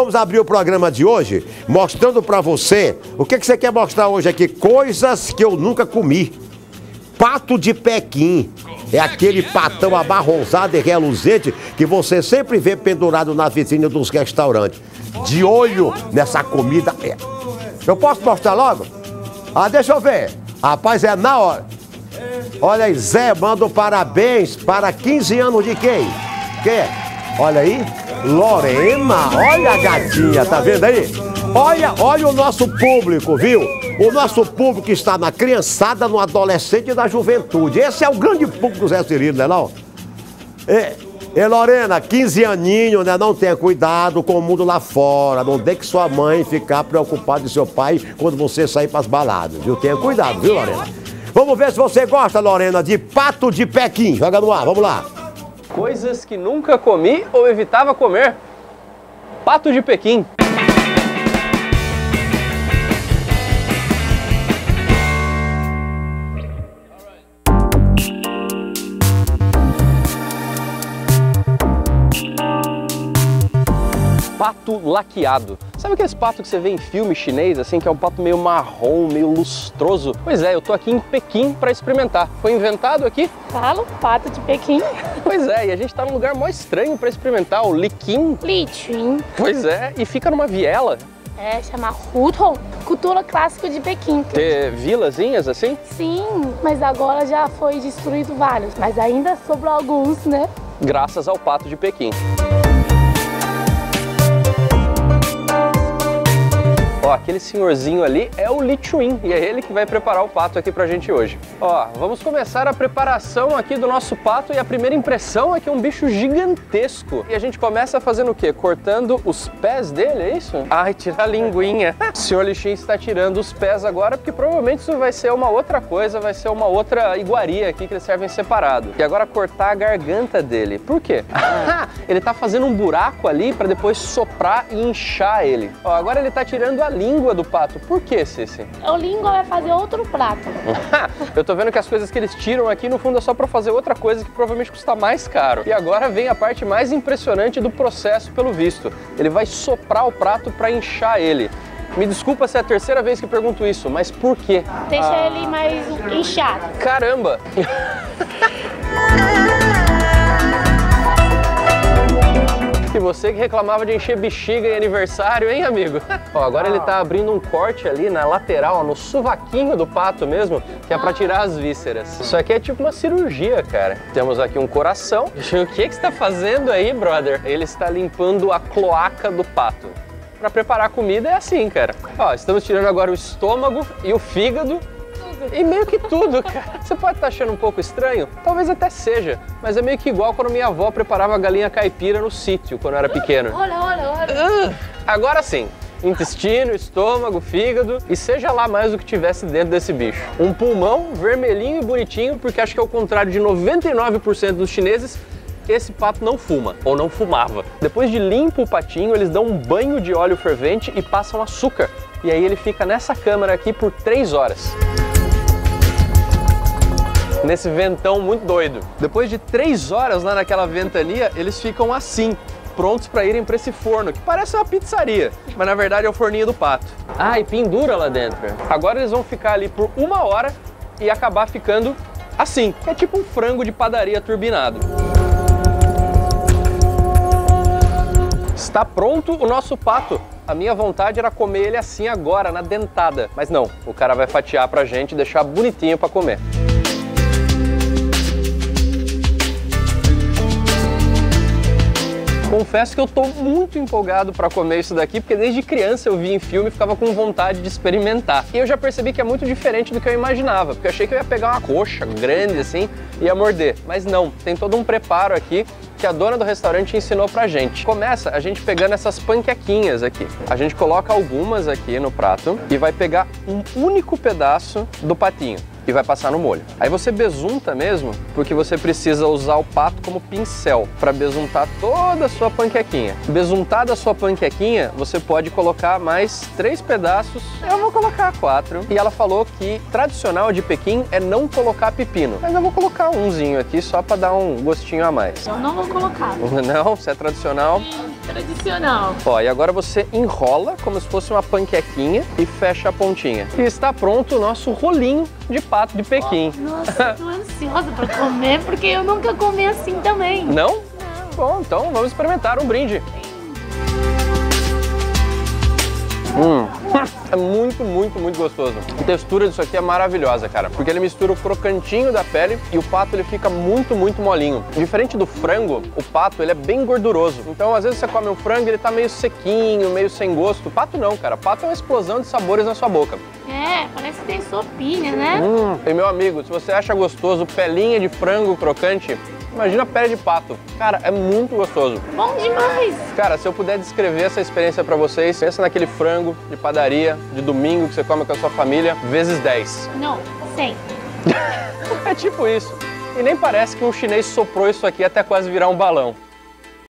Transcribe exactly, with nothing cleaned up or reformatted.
Vamos abrir o programa de hoje mostrando pra você o que, que você quer mostrar hoje aqui. Coisas que eu nunca comi. Pato de Pequim. É aquele patão amarronzado e reluzente que você sempre vê pendurado na vitrine dos restaurantes. De olho nessa comida. É. Eu posso mostrar logo? Ah, deixa eu ver. Rapaz, é na hora. Olha aí, Zé, manda um parabéns para quinze anos de quem? Quem é? Olha aí. Lorena, olha a gatinha, tá vendo aí? Olha, olha o nosso público, viu? O nosso público está na criançada, no adolescente e na juventude. Esse é o grande público do Zé Cirilo, né não? E, e Lorena, quinze aninhos, né? Não tenha cuidado com o mundo lá fora. Não deixe sua mãe ficar preocupada de seu pai quando você sair para as baladas, viu? Tenha cuidado, viu, Lorena? Vamos ver se você gosta, Lorena, de Pato de Pequim. Joga no ar, vamos lá. Coisas que nunca comi ou evitava comer. Pato de Pequim. Pato laqueado. Sabe aqueles patos que você vê em filme chinês, assim, que é um pato meio marrom, meio lustroso? Pois é, eu tô aqui em Pequim para experimentar. Foi inventado aqui? Falo, pato de Pequim. Pois é, e a gente tá num lugar mó estranho para experimentar, o Liquim. Liquim. Pois é, e fica numa viela. É, chama Hutong, cultura clássica de Pequim. Ter vilazinhas assim? Sim, mas agora já foi destruído vários, mas ainda sobrou alguns, né? Graças ao pato de Pequim. Ó, aquele senhorzinho ali é o Li Chuin e é ele que vai preparar o pato aqui pra gente hoje. Ó, vamos começar a preparação aqui do nosso pato e a primeira impressão é que é um bicho gigantesco. E a gente começa fazendo o quê? Cortando os pés dele, é isso? Ai, tira a linguinha. O senhor Li Chuin está tirando os pés agora porque provavelmente isso vai ser uma outra coisa, vai ser uma outra iguaria aqui que eles servem separado. E agora cortar a garganta dele. Por quê? Ah, ele tá fazendo um buraco ali pra depois soprar e inchar ele. Ó, agora ele tá tirando a língua do pato. Por que, Cici? O língua vai fazer outro prato. Eu tô vendo que as coisas que eles tiram aqui, no fundo, é só pra fazer outra coisa que provavelmente custa mais caro. E agora vem a parte mais impressionante do processo, pelo visto. Ele vai soprar o prato pra inchar ele. Me desculpa se é a terceira vez que pergunto isso, mas por quê? Deixa ah... ele mais inchado. Caramba! E você que reclamava de encher bexiga em aniversário, hein, amigo? Ó, agora ele tá abrindo um corte ali na lateral, ó, no sovaquinho do pato mesmo, que é pra tirar as vísceras. Isso aqui é tipo uma cirurgia, cara. Temos aqui um coração. O que que você tá fazendo aí, brother? Ele está limpando a cloaca do pato. Pra preparar comida é assim, cara. Ó, estamos tirando agora o estômago e o fígado. E meio que tudo, cara. Você pode estar achando um pouco estranho? Talvez até seja. Mas é meio que igual quando minha avó preparava galinha caipira no sítio, quando eu era pequeno. Olha, olha, olha. Agora sim. Intestino, estômago, fígado e seja lá mais o que tivesse dentro desse bicho. Um pulmão vermelhinho e bonitinho, porque acho que ao contrário de noventa e nove por cento dos chineses, esse pato não fuma, ou não fumava. Depois de limpo o patinho, eles dão um banho de óleo fervente e passam açúcar. E aí ele fica nessa câmara aqui por três horas. Nesse ventão muito doido. Depois de três horas lá naquela ventania, eles ficam assim, prontos para irem para esse forno, que parece uma pizzaria, mas na verdade é o forninho do pato. Ah, e pendura lá dentro. Agora eles vão ficar ali por uma hora e acabar ficando assim, que é tipo um frango de padaria turbinado. Está pronto o nosso pato. A minha vontade era comer ele assim agora, na dentada. Mas não, o cara vai fatiar pra gente e deixar bonitinho para comer. Confesso que eu tô muito empolgado para comer isso daqui, porque desde criança eu vi em filme e ficava com vontade de experimentar. E eu já percebi que é muito diferente do que eu imaginava, porque eu achei que eu ia pegar uma coxa grande assim e ia morder. Mas não, tem todo um preparo aqui que a dona do restaurante ensinou pra gente. Começa a gente pegando essas panquequinhas aqui. A gente coloca algumas aqui no prato e vai pegar um único pedaço do patinho e vai passar no molho. Aí você besunta mesmo, porque você precisa usar o pato como pincel para besuntar toda a sua panquequinha. Besuntada a sua panquequinha, você pode colocar mais três pedaços. Eu vou colocar quatro. E ela falou que tradicional de Pequim é não colocar pepino. Mas eu vou colocar umzinho aqui só para dar um gostinho a mais. Eu não vou colocar. Não? Se é tradicional? Tradicional. Ó, e agora você enrola como se fosse uma panquequinha e fecha a pontinha. E está pronto o nosso rolinho de pato de Pequim. Nossa, tô ansiosa pra comer, porque eu nunca comi assim também. Não? Não. Bom, então vamos experimentar um brinde. Hum, é muito, muito, muito gostoso. A textura disso aqui é maravilhosa, cara, porque ele mistura o crocantinho da pele e o pato ele fica muito, muito molinho. Diferente do frango, o pato ele é bem gorduroso. Então, às vezes você come um frango e ele tá meio sequinho, meio sem gosto. O pato não, cara. O pato é uma explosão de sabores na sua boca. É, parece que tem sopinha, né? Hum, e meu amigo, se você acha gostoso pelinha de frango crocante, imagina a pele de pato. Cara, é muito gostoso. Bom demais. Cara, se eu puder descrever essa experiência pra vocês, pensa naquele frango de padaria, de domingo, que você come com a sua família, vezes dez. Não, cem. É tipo isso. E nem parece que um chinês soprou isso aqui até quase virar um balão.